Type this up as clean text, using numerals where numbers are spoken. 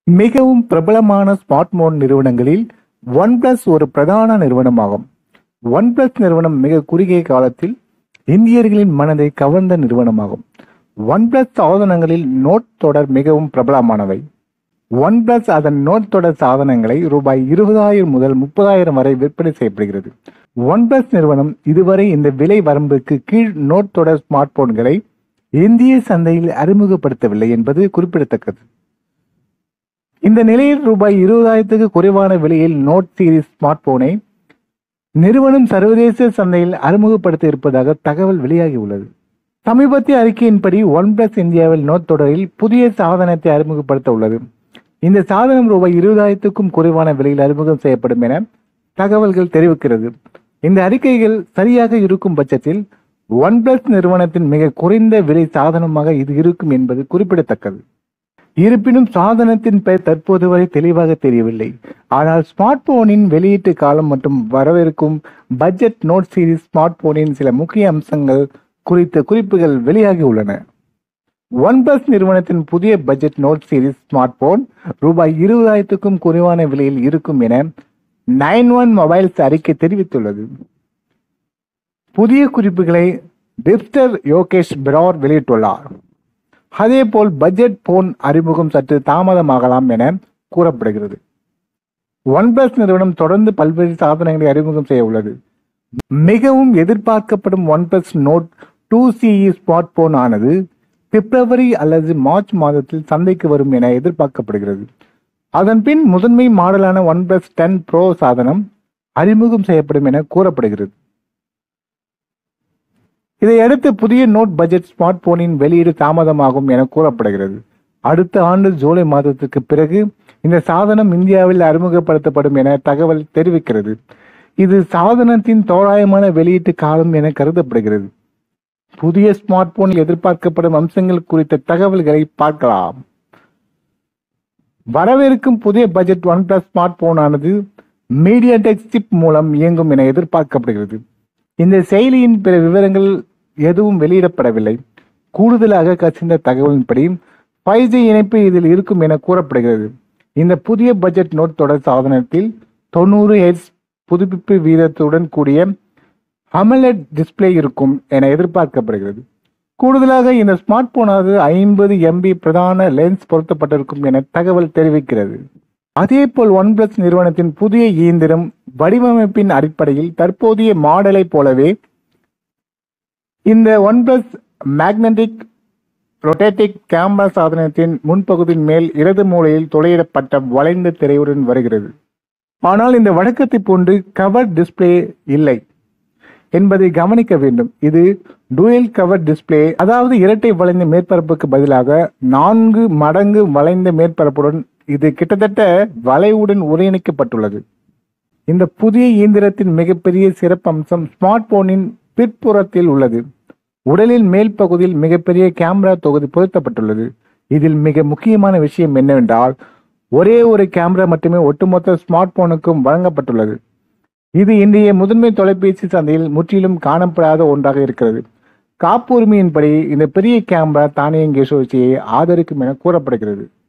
மிகவும் பிரபலமான ஸ்மார்ட்போன் நிறுவனங்களில் OnePlus ஒரு பிரதான நிறுவனமாகும். OnePlus நிறுவனம் மிக குறுகிய காலத்தில் இந்தியர்களின் மனதை கவர்ந்த நிறுவனமாகும். OnePlus சாதனங்களில் நோட் தொடர் மிகவும் பிரபலமானவை. OnePlus அதன் நோட் தொடர் சாதனங்களை ரூபாய் 20,000 முதல் 30,000 வரை விற்பனை செய்யப்படுகிறது. OnePlus நிறுவனம் இதுவரை இந்த விலை வரம்புக்கு கீழ் நோட் தொடர் ஸ்மார்ட் போன்களை இந்திய சந்தையில் அறிமுகப்படுத்தவில்லை என்பது குறிப்பிடத்தக்கது. இந்த நிலையில் ரூபாய் 20,000க்கு குறைவான விலையில் நோட் சீரிஸ் ஸ்மார்ட் போனை நிறுவனம் சர்வதேச சந்தையில் அறிமுகப்படுத்த இருப்பதாக தகவல் வெளியாகியுள்ளது. சமீபத்திய அறிக்கையின்படி OnePlus இந்தியாவில் நோட் தொடரில் புதிய சாதனத்தை அறிமுகப்படுத்த உள்ளது. இந்த சாதனம் ரூபாய் 20,000க்கும் குறைவான விலையில் அறிமுகம் செய்யப்படும் என தகவல்கள் தெரிவிக்கிறது. இந்த அறிக்கைகள் சரியாக இருக்கும் பட்சத்தில் OnePlus நிறுவனத்தின் மிக குறைந்த விலை சாதனமாக இது இருக்கும் என்பது குறிப்பிடத்தக்கது. இருப்பினும் சாதனத்தின் பெயர் தற்போது வரை தெளிவாக தெரியவில்லை. ஆனால் ஸ்மார்ட் போனின் வெளியீட்டு காலம் மற்றும் வரவிருக்கும் பட்ஜெட் நோட் சீரிஸ் ஸ்மார்ட் போனின் சில முக்கிய அம்சங்கள் குறித்த குறிப்புகள் வெளியாகி உள்ளன. OnePlus நிறுவனத்தின் புதிய budget note series smart phone ரூபாய் 20,000க்கும் குறைவான விலையில் இருக்கும் என 9 மொபைல்ஸ் அறிக்கை தெரிவித்துள்ளது. புதிய குறிப்புகளை டிப்ஸ்டர் யோகேஷ் பிரார் வெளியிட்டுள்ளார். அதேபோல் பட்ஜெட் போன் அறிமுகம் சற்று தாமதமாகலாம் என கூறப்படுகிறது. OnePlus நிறுவனம் தொடர்ந்து பல்வேறு சாதனங்களை அறிமுகம் செய்ய உள்ளது. மிகவும் எதிர்பார்க்கப்படும் OnePlus Note 2 CE smart phone ஆனது பிப்ரவரி அல்லது மார்ச் மாதத்தில் சந்தைக்கு வரும் என எதிர்பார்க்கப்படுகிறது. அதன் பின் முதன்மை மாடலான OnePlus 10 Pro சாதனம் அறிமுகம் செய்யப்படும் என கூறப்படுகிறது. இதையடுத்து புதிய நோட் பட்ஜெட் ஸ்மார்ட் போனின் வெளியீடு தாமதமாகும் என கூறப்படுகிறது. அடுத்த ஆண்டு ஜூலை மாதத்துக்கு பிறகு இந்த சாதனம் இந்தியாவில் அறிமுகப்படுத்தப்படும் என தகவல் தெரிவிக்கிறது. இது சாதனத்தின் தோராயமான வெளியீட்டு காலம் என கருதப்படுகிறது. புதிய ஸ்மார்ட் போனில் எதிர்பார்க்கப்படும் அம்சங்கள் குறித்த தகவல்களை பார்க்கலாம். வரவிருக்கும் புதிய பட்ஜெட் OnePlus ஸ்மார்ட் போனானது மீடியாடெக் சிப் மூலம் இயங்கும் என எதிர்பார்க்கப்படுகிறது. இந்த செயலியின் பிற விவரங்கள் எதுவும் வெளியிடப்படவில்லை. கூடுதலாக கசிந்த தகவலின்படி 5G இணைப்பு இதில் இருக்கும் என கூறப்படுகிறது. இந்த புதிய பட்ஜெட் நோட் தொடர் சாதனத்தில் 90 Hz புதுப்பிப்பு வீதத்துடன் கூடிய AMOLED டிஸ்பிளே இருக்கும் என எதிர்பார்க்கப்படுகிறது. கூடுதலாக இந்த ஸ்மார்ட் போனானது 50 MB பிரதான லென்ஸ் பொருத்தப்பட்டிருக்கும் என தகவல் தெரிவிக்கிறது. அதேபோல் OnePlus நிறுவனத்தின் புதிய இயந்திரம் வடிவமைப்பின் அடிப்படையில் தற்போதைய மாடலை போலவே இந்த OnePlus மேக்னெட்டிக் ரொட்டேட்டிக் கேமரா சாதனத்தின் முன்பகுதியின் மேல் இடது மூலையில் துளையிடப்பட்ட வளைந்த திரையுடன் வருகிறது. ஆனால் இந்த வழக்கத்தை போன்று கவர் டிஸ்பிளே இல்லை என்பதை கவனிக்க வேண்டும். இது டூயல் கவர் டிஸ்பிளே, அதாவது இரட்டை வளைந்த மேற்பரப்புக்கு பதிலாக 4 மடங்கு வளைந்த மேற்பரப்புடன் இது கிட்டத்தட்ட வளைவுடன் ஒருங்கிணைக்கப்பட்டுள்ளது. இந்த புதிய இயந்திரத்தின் மிகப்பெரிய சிறப்பம்சம் ஸ்மார்ட் போனின் பிற்புறத்தில் உள்ளது. உடலின் மேல் பகுதியில் மிகப்பெரிய கேமரா தொகுதி பொருத்தப்பட்டுள்ளது. இதில் மிக முக்கியமான விஷயம் என்னவென்றால் ஒரே ஒரு கேமரா மட்டுமே ஒட்டுமொத்த ஸ்மார்ட் போனுக்கும் வழங்கப்பட்டுள்ளது. இது இன்றைய முதன்மை தொலைபேசி சந்தையில் முற்றிலும் காணப்படாத ஒன்றாக இருக்கிறது. காப்புரிமையின்படி இந்த பெரிய கேமரா தானியங்கி சுழற்சியை ஆதரிக்கும் என கூறப்படுகிறது.